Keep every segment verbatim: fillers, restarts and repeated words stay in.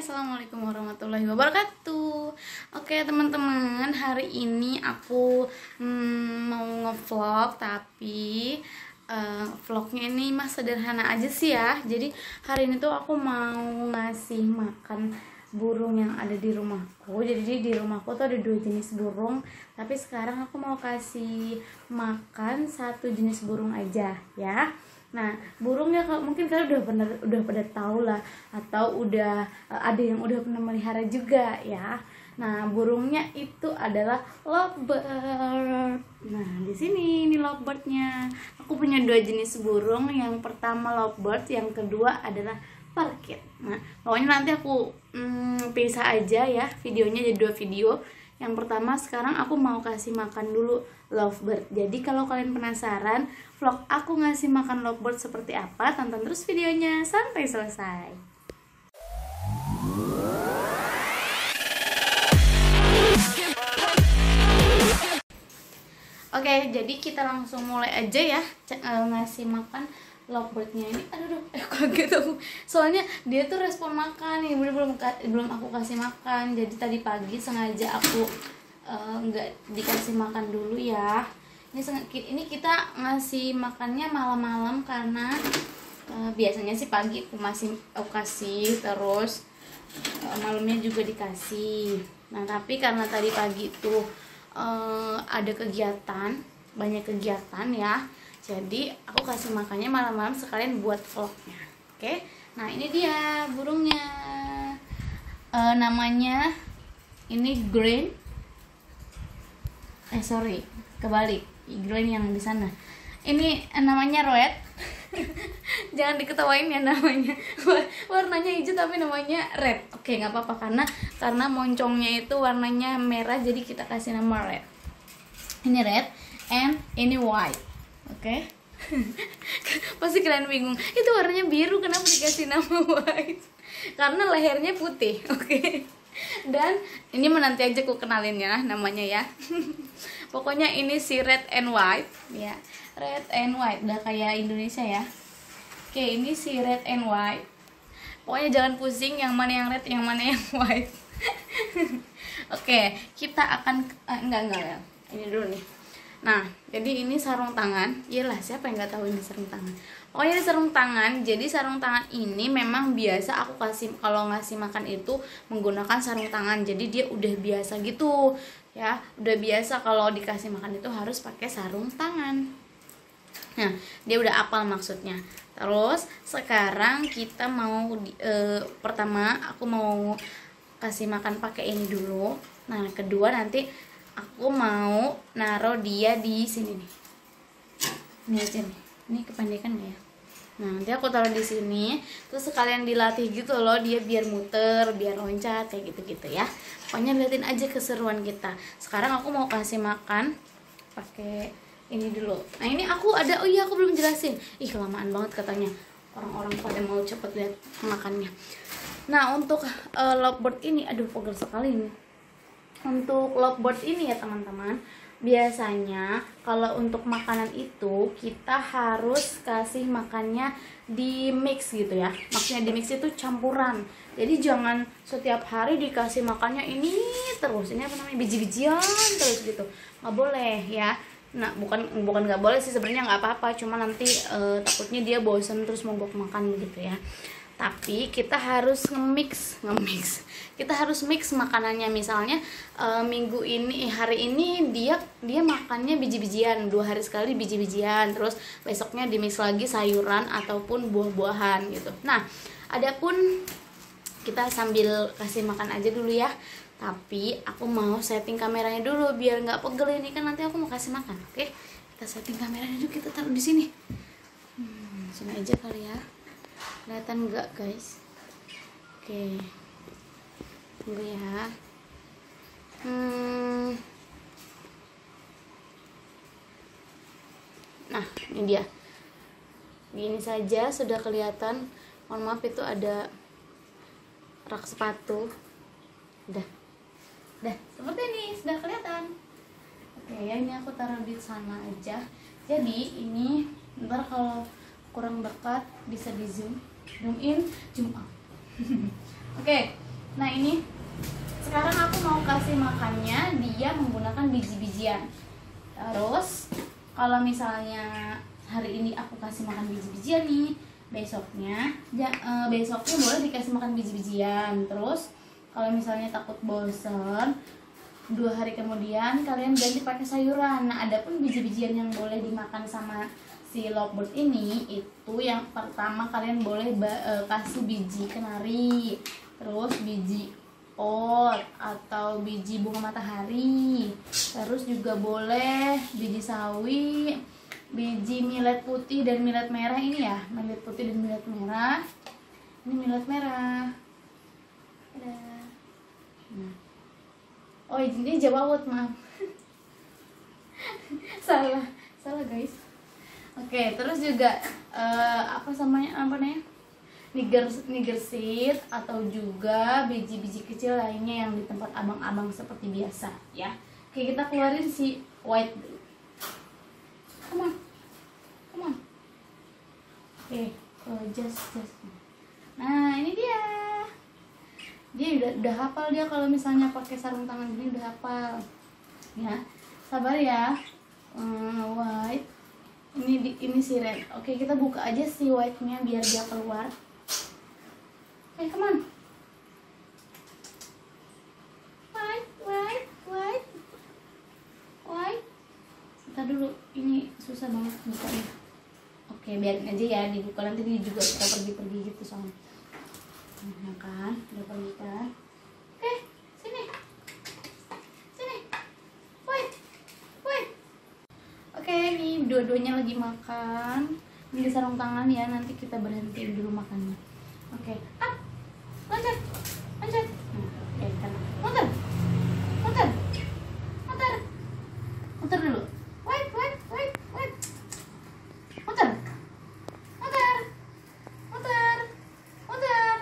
Assalamualaikum warahmatullahi wabarakatuh. Oke teman-teman, hari ini aku hmm, mau ngevlog, tapi uh, vlognya ini mah sederhana aja sih ya. Jadi hari ini tuh aku mau ngasih makan burung yang ada di rumahku. Jadi di rumahku tuh ada dua jenis burung, tapi sekarang aku mau kasih makan satu jenis burung aja ya. Nah, burungnya kalau mungkin kalian udah pernah udah pada tahu lah, atau udah ada yang udah pernah melihara juga ya. Nah, burungnya itu adalah lovebird. Nah, di sini ini lovebirdnya. Aku punya dua jenis burung. Yang pertama lovebird, yang kedua adalah parkit. Nah, pokoknya nanti aku hmm, pisah aja ya videonya jadi dua video. Yang pertama sekarang aku mau kasih makan dulu lovebird. Jadi kalau kalian penasaran vlog aku ngasih makan lovebird seperti apa, tonton terus videonya sampai selesai. Oke, jadi kita langsung mulai aja ya ngasih makan lovebirdnya ini. Aduh, aduh, eh kaget aku. Soalnya dia tuh respon makan nih, belum belum belum aku kasih makan. Jadi tadi pagi sengaja aku nggak uh, dikasih makan dulu ya. Ini ini kita ngasih makannya malam-malam karena uh, biasanya sih pagi aku masih aku kasih, terus uh, malamnya juga dikasih. Nah tapi karena tadi pagi tuh uh, ada kegiatan, banyak kegiatan ya. Jadi aku kasih makannya malam-malam sekalian buat vlognya. Oke, nah ini dia burungnya. Uh, namanya ini green. Eh sorry, kebalik. Green yang di sana. Ini namanya red. Jangan diketawain ya namanya. Warnanya hijau tapi namanya red. Oke, nggak apa-apa karena karena moncongnya itu warnanya merah, jadi kita kasih nama red. Ini red and ini white. Oke. Pasti kalian bingung, itu warnanya biru kenapa dikasih nama white? Karena lehernya putih. Oke. Dan ini menanti aja aku kenalin ya namanya ya. Pokoknya ini si red and white ya, red and white udah kayak Indonesia ya. Oke, ini si red and white. Pokoknya jangan pusing yang mana yang red yang mana yang white. Oke, kita akan eh, enggak enggak ya, ini dulu nih. Nah, jadi ini sarung tangan. Iyalah, siapa yang nggak tahu ini sarung tangan. Pokoknya ini sarung tangan. Jadi sarung tangan ini memang biasa aku kasih kalau ngasih makan itu menggunakan sarung tangan. Jadi dia udah biasa gitu ya, udah biasa kalau dikasih makan itu harus pakai sarung tangan. Nah, dia udah apal maksudnya. Terus sekarang kita mau e, pertama aku mau kasih makan pakai ini dulu. Nah, kedua nanti aku mau naruh dia di sini nih. Ini aja nih. Ini kependekan gak ya? Nah, nanti aku taruh di sini, terus sekalian dilatih gitu loh, dia biar muter, biar loncat kayak gitu-gitu ya. Pokoknya liatin aja keseruan kita. Sekarang aku mau kasih makan pakai ini dulu. Nah, ini aku ada, oh iya aku belum jelasin. Ih, kelamaan banget katanya. Orang-orang pada mau cepet lihat makannya. Nah, untuk uh, lovebird ini, aduh pegel sekali nih. Untuk lovebird ini ya teman-teman, biasanya kalau untuk makanan itu kita harus kasih makannya di mix gitu ya. Maksudnya di mix itu campuran. Jadi jangan setiap hari dikasih makannya ini terus. Ini apa namanya, biji-bijian terus gitu. Nggak boleh ya. Nah, bukan bukan nggak boleh sih sebenarnya, nggak apa-apa. Cuma nanti e, takutnya dia bosan terus mogok makan gitu ya. Tapi kita harus nge-mix, nge-mix. Kita harus mix makanannya. Misalnya e, minggu ini, hari ini dia dia makannya biji-bijian, dua hari sekali biji-bijian, terus besoknya di-mix lagi sayuran ataupun buah-buahan gitu. Nah, adapun kita sambil kasih makan aja dulu ya. Tapi aku mau setting kameranya dulu biar nggak pegel ini kan nanti aku mau kasih makan. Oke, kita setting kameranya dulu, kita taruh di sini. Hmm, sini aja kali ya. Kelihatan enggak guys? Oke, tunggu ya. Hmm. Nah, ini dia. Gini saja sudah kelihatan. Mohon maaf itu ada rak sepatu. Udah, udah seperti ini sudah kelihatan. Oke ya, ini aku taruh di sana aja. Jadi ini ntar kalau kurang dekat bisa di zoom, zoom in, zoom out. Oke, Nah ini sekarang aku mau kasih makannya dia menggunakan biji-bijian. Terus kalau misalnya hari ini aku kasih makan biji-bijian nih, besoknya ya, e, besoknya boleh dikasih makan biji-bijian. Terus kalau misalnya takut bosen, dua hari kemudian kalian ganti pakai sayuran. Nah adapun biji-bijian yang boleh dimakan sama si lovebird ini, itu yang pertama kalian boleh e, kasih biji kenari, terus biji oat atau biji bunga matahari, terus juga boleh biji sawi, biji millet putih dan millet merah. Ini ya millet putih dan millet merah, ini millet merah. Ada. Nah. Oh ini jawawut, maaf. salah salah guys. Oke, terus juga uh, apa namanya apa nih? Niger niger seed atau juga biji-biji kecil lainnya yang di tempat abang-abang seperti biasa ya. Oke, kita keluarin si white dulu. Come on. Come on. Oke, uh, just just. Nah, ini dia. Dia udah udah hafal dia kalau misalnya pakai sarung tangan ini udah hafal. Ya. Sabar ya. Uh, white. Ini di, ini si red. Oke, kita buka aja si white-nya biar dia keluar. Oke, come on. White, white, white. White. Kita dulu, ini susah banget bukanya. Oke, biarin aja ya dibuka, nanti dia juga kita pergi-pergi gitu soalnya. Nah kan, udah pergi kan. Oke, sini. Sini. White. White. Oke, ini dua-duanya lagi makan. Ini sarung tangan ya, nanti kita berhentiin dulu makannya. Oke, up, loncat, loncat. Nah, oke, kan, muter, muter, muter, muter dulu. Wait, wait, wait, wait. Muter, muter, muter, muter.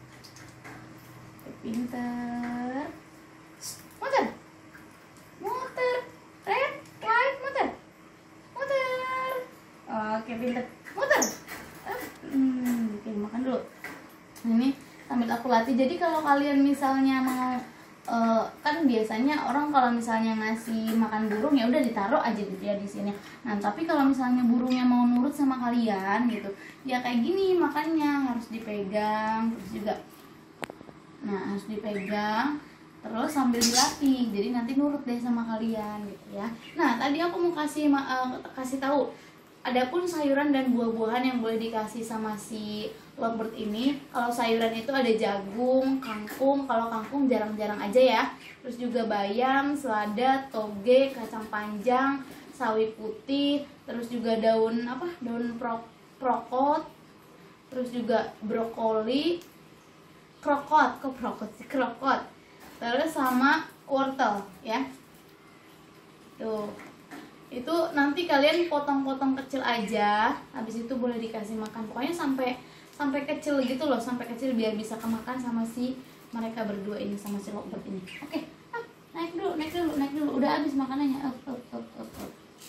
Pinter. Muter, muter, red, white, muter, muter. Oke, pinter, muter. Hmm, oke, makan dulu. Ini sambil aku latih. Jadi kalau kalian misalnya mau uh, kan biasanya orang kalau misalnya ngasih makan burung ya udah ditaruh aja gitu ya di sini. Nah tapi kalau misalnya burungnya mau nurut sama kalian gitu ya kayak gini makannya harus dipegang, terus juga nah harus dipegang terus sambil dilatih, jadi nanti nurut deh sama kalian gitu ya. Nah tadi aku mau kasih uh, kasih tahu adapun sayuran dan buah-buahan yang boleh dikasih sama si lovebird ini. Kalau sayuran itu ada jagung, kangkung. Kalau kangkung jarang-jarang aja ya. Terus juga bayam, selada, toge, kacang panjang, sawi putih. Terus juga daun apa? Daun pro, prokot. Terus juga brokoli, krokot, kok prokot sih krokot. Terus sama wortel ya. Tuh. Itu nanti kalian potong-potong kecil aja, habis itu boleh dikasih makan. Pokoknya sampai sampai kecil gitu loh, sampai kecil biar bisa kemakan sama si mereka berdua ini, sama si lovebird ini. Oke, ah, naik dulu, naik dulu, naik dulu. Udah habis makanannya. Up, up, up, up, up.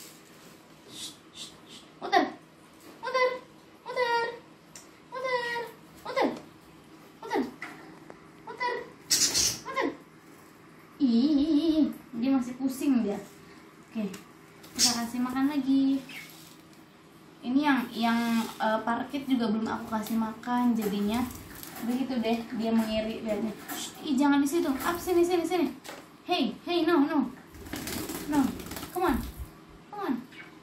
Muter, muter, muter, muter, muter, muter, muter, muter. Ih, dia masih pusing dia. Oke. Kita kasih makan lagi. Ini yang yang uh, parkit juga belum aku kasih makan, jadinya begitu deh dia mengiri lihatnya. Ih jangan di situ, up sini sini sini. Hey hey no no no, come on come on.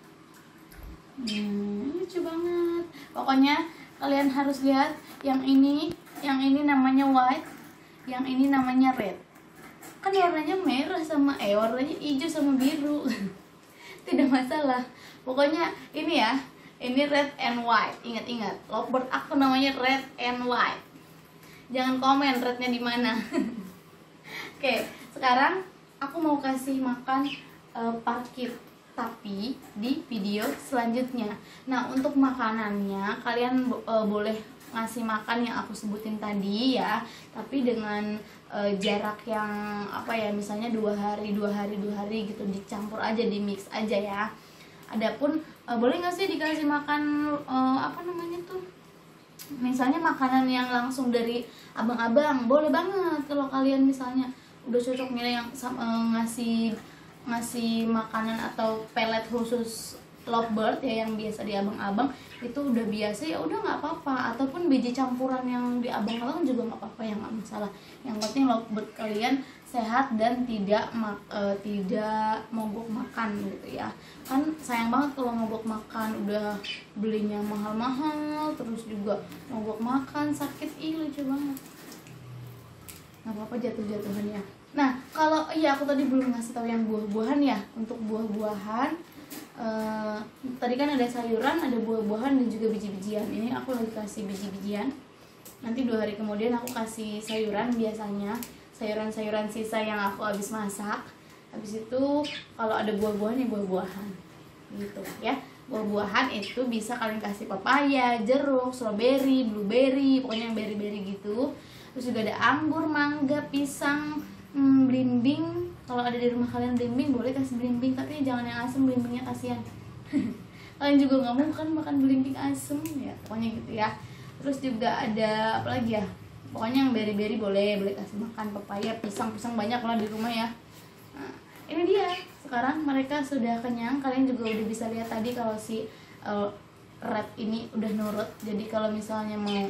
Hmm, lucu banget. Pokoknya kalian harus lihat yang ini, yang ini namanya white, yang ini namanya red. Kan warnanya merah sama eh warnanya hijau sama biru. Tidak masalah, pokoknya ini ya, ini red and white. Ingat-ingat, lovebird aku namanya red and white. Jangan komen rednya di mana. Oke, sekarang aku mau kasih makan uh, parkit, tapi di video selanjutnya. Nah untuk makanannya kalian uh, boleh ngasih makan yang aku sebutin tadi ya, tapi dengan uh, jarak yang apa ya, misalnya dua hari dua hari dua hari gitu, dicampur aja, di mix aja ya. Adapun uh, boleh nggak sih dikasih makan uh, apa namanya tuh misalnya makanan yang langsung dari abang-abang boleh banget. Kalau kalian misalnya udah cocok nih yang uh, ngasih ngasih makanan atau pelet khusus lovebird ya, yang biasa di abang-abang itu udah biasa, ya udah nggak apa-apa. Ataupun biji campuran yang di abang-abang juga nggak apa-apa, yang nggak masalah. Yang penting lovebird kalian sehat dan tidak mak uh, tidak mogok makan gitu ya. Kan sayang banget kalau mogok makan, udah belinya mahal-mahal terus juga mogok makan, sakit. Ih lucu banget, nggak apa-apa jatuh-jatuhan ya. Nah kalau iya aku tadi belum ngasih tahu yang buah-buahan ya. Untuk buah-buahan uh, tadi kan ada sayuran, ada buah-buahan dan juga biji-bijian. Ini aku lagi kasih biji-bijian, nanti dua hari kemudian aku kasih sayuran. Biasanya sayuran-sayuran sisa yang aku habis masak. Habis itu kalau ada buah-buahan ya buah-buahan gitu ya. Buah-buahan itu bisa kalian kasih papaya, jeruk, strawberry, blueberry, pokoknya yang berry-berry gitu. Terus juga ada anggur, mangga, pisang, hmm, belimbing. Kalau ada di rumah kalian belimbing boleh kasih belimbing, tapi jangan yang asem, belimbingnya kasihan. Kalian juga nggak mau kan makan belimbing asem ya, pokoknya gitu ya. Terus juga ada apa lagi ya, pokoknya yang berry-berry boleh boleh kasih makan. Papaya, pisang, pisang banyak lah di rumah ya. Nah, ini dia, sekarang mereka sudah kenyang. Kalian juga udah bisa lihat tadi kalau si uh, red ini udah nurut. Jadi kalau misalnya mau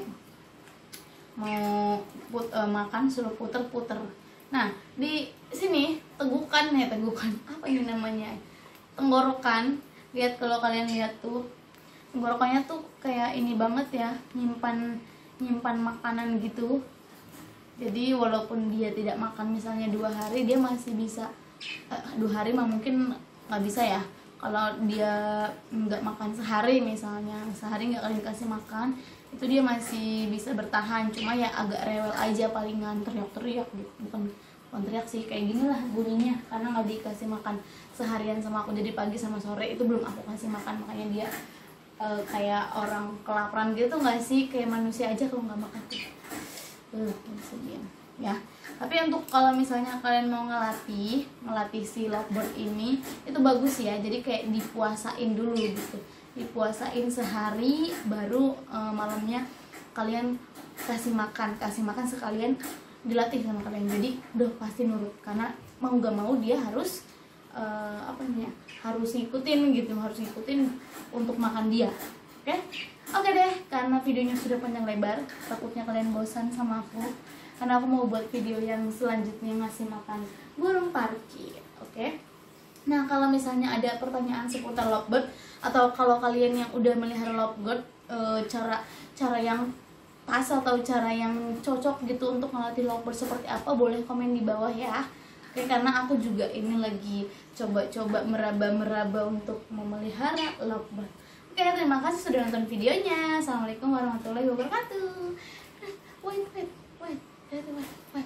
mau put, uh, makan suruh puter-puter. Nah di sini tegukan ya, tegukan apa ini namanya, tenggorokan. Lihat kalau kalian lihat tuh tenggorokannya tuh kayak ini banget ya, nyimpan nyimpan makanan gitu. Jadi walaupun dia tidak makan misalnya dua hari, dia masih bisa eh, dua hari mah mungkin nggak bisa ya. Kalau dia nggak makan sehari, misalnya sehari nggak kalian kasih makan, itu dia masih bisa bertahan. Cuma ya agak rewel aja, palingan teriak-teriak gitu. Bukan bukan teriak sih, kayak gini lah bunyinya karena nggak dikasih makan seharian sama aku. Jadi pagi sama sore itu belum aku kasih makan, makanya dia uh, kayak orang kelaparan gitu nggak sih, kayak manusia aja kalau nggak makan tuh uh, sedih ya. Tapi untuk kalau misalnya kalian mau ngelatih ngelatih si lovebird ini, itu bagus ya. Jadi kayak dipuasain dulu gitu, dipuasain sehari, baru uh, malamnya kalian kasih makan kasih makan sekalian dilatih sama kalian. Jadi udah pasti nurut, karena mau gak mau dia harus uh, apa namanya harus ngikutin gitu, harus ngikutin untuk makan dia. Oke okay? Oke okay deh, karena videonya sudah panjang lebar, takutnya kalian bosan sama aku, karena aku mau buat video yang selanjutnya ngasih makan burung parkir. Oke okay? Nah kalau misalnya ada pertanyaan seputar lovebird, atau kalau kalian yang udah melihara lovebird, uh, cara cara yang pas atau cara yang cocok gitu untuk ngelatih lovebird seperti apa, boleh komen di bawah ya. Oke, karena aku juga ini lagi coba-coba meraba-meraba untuk memelihara lovebird. Oke, terima kasih sudah nonton videonya. Assalamualaikum warahmatullahi wabarakatuh. Wait, wait, wait, wait, wait, wait.